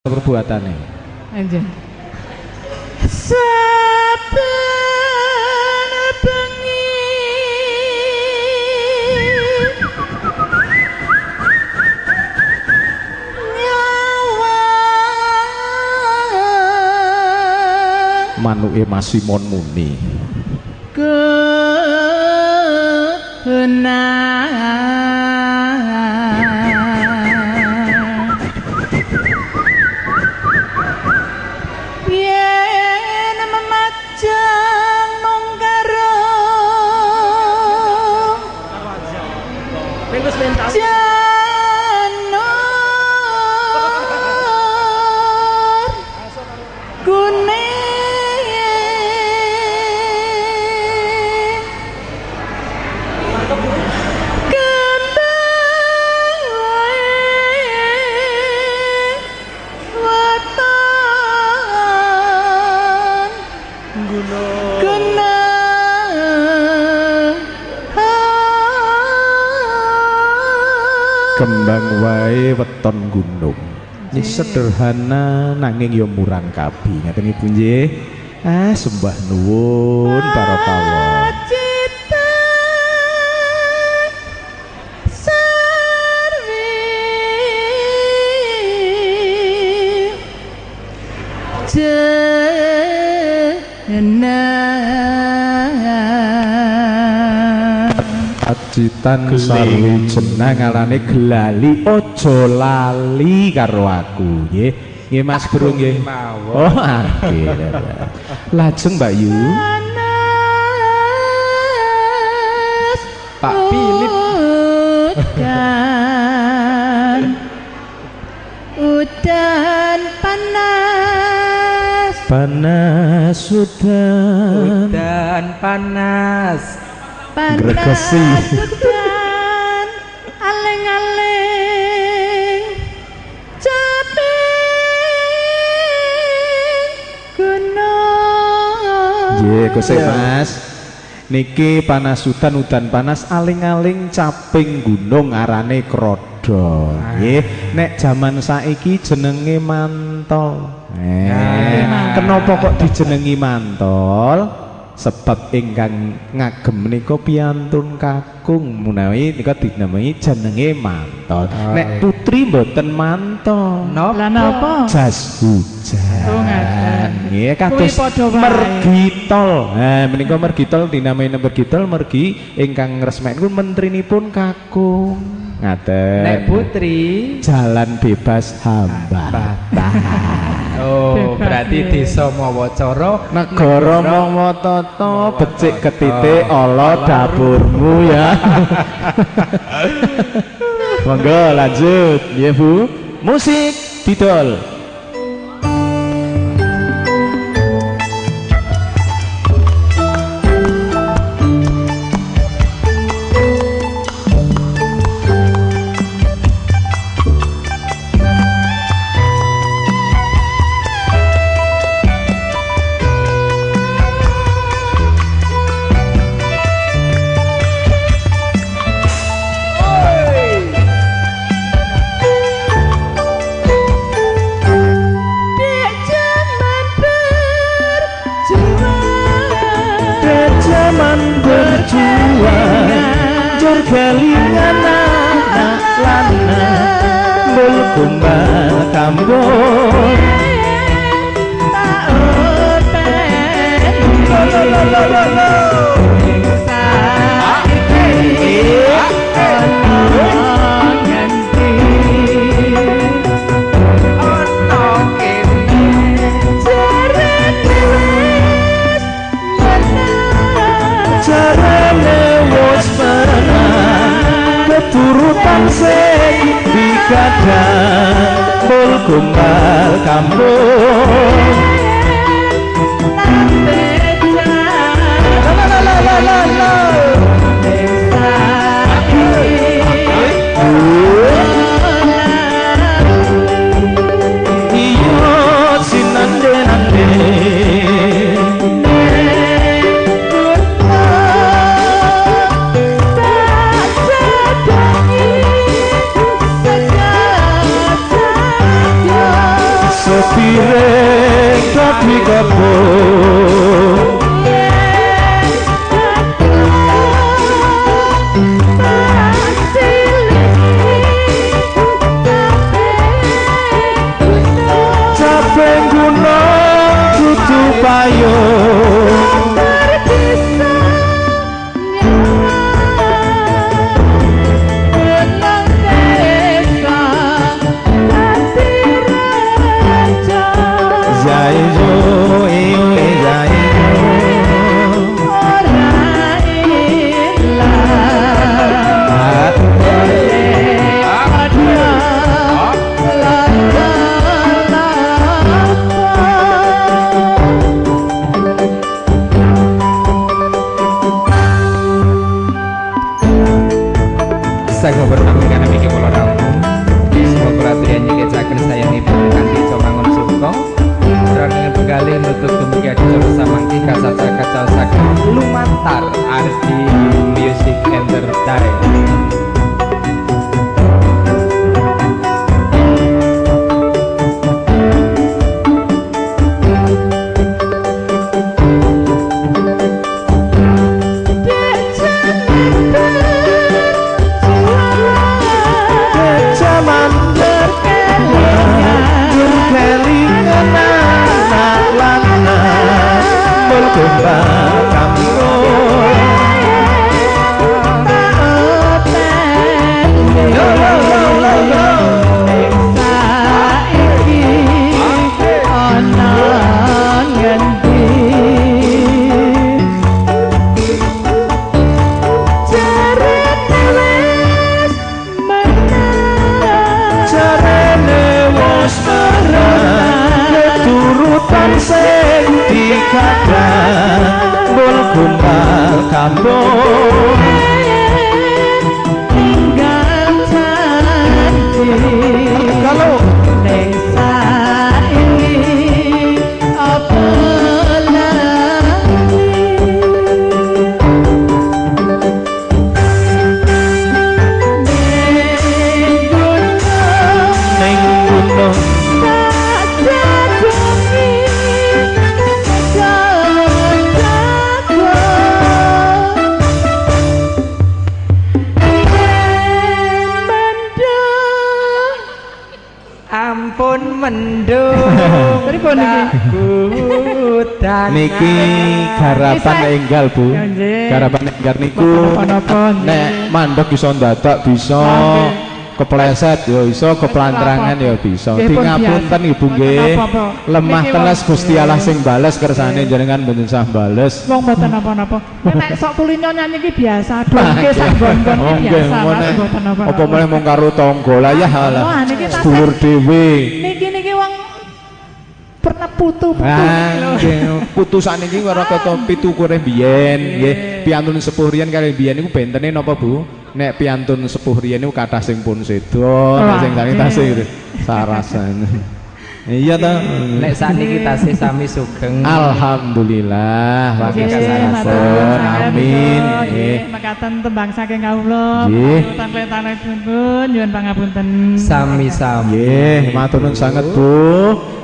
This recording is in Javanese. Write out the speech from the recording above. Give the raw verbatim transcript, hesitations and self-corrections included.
perbuatannya aja saben bengi nyawa manuke Mas Simon Muni kembang wae weton gunung ini sederhana nanging yo murang kabi ngaten ibu nggih ah sembah nuwun barokah Ajitan sarwi jenang ngarane gelali ojo lali karo aku nggih nggih Mas Bro nggih oh nggih lajeng Mbak Yu Pak Philip udan udan panas panas udan udan panas Gregesi udan aleng-aleng caping gunung nggih Gusti Mas niki panas udan udan panas aling-aling caping gunung arane krodo nggih nek jaman saiki jenenge mantol eh kenapa kok dijenengi mantol sebab ingkang ngagem menika piyantun kakung menawi nika dinamai jenenge mantol nek putri mboten mantol lah napa jas hujan nggih kados mergitol nah menika mergitol dinamai mergitol mergi ingkang ngresmeken mentrinipun kakung ngaten nek putri jalan bebas hambatan oh berarti desa Mawacara negara Mawatata becik ketitik ala dapurmu ya monggo lanjut ya Bu musik didol kelingan anak lanang bul kumbal kambon tak open lo lo lo lo lo lo turutan sing digadang bul kumbal kambon la la la la la la iyo sinande nande dikepung. Caping gunung kudu payung. Zaizo, iyo, zaizo. Sago bertemu karena mikir pola rampung. Semoga latihan nyikit saken sayang ibu kanti comangun suko. Terang dengan pegali nutut kemudian dicoba samangki kasat kacau saken lumantar Ardi Music Entertainment. Kampung tinggal cantik kalau desa ini apa lagi neng gunung tak jagungi ampun mendung pripun iki niki garapan enggal Bu garapan enggal niku nek mandeg iso ndadak bisa kepleset ya iso keplantrangan ya bisa dingapunten Ibu nggih lemah teles Gusti Allah sing bales kersane jenengan mboten sah bales wong mboten napa-napa nek sok kulino nyanyi iki biasa dongke sak gon-gon iki biasa mboten napa-napa apa meneh mung karo tangga lah ya halah sedulur dhewe niki niki wong pernah putu-putu nggih putusan iki ora kata pitukure biyen nggih piantun sepuh riyen kali biyen niku bentene napa Bu nek piantun sepuh riyen niku kathah sing pun sedo nek sing tani tasih sarasan iya ta nek sakniki tasih sami sugeng alhamdulillah wae kasarasan amin nggih mekaten tembang saking kawula panjenengan nyuwun pangapunten sami-sami nggih matur nuwun sanget Bu.